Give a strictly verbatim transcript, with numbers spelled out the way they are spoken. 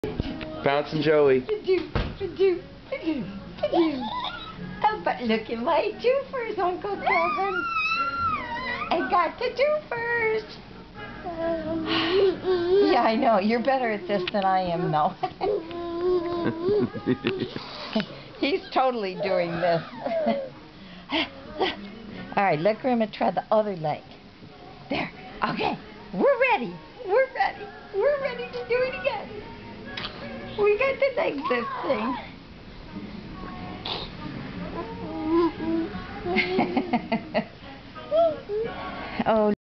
Bouncing Joey. Oh, but look at my doofers, Uncle Kevin. I got the doofers. Yeah, I know. You're better at this than I am, though. He's totally doing this. All right, let Grandma try the other leg. There. Okay. We're ready. We're ready. We're ready to do it again. We got the leg lifting. Oh.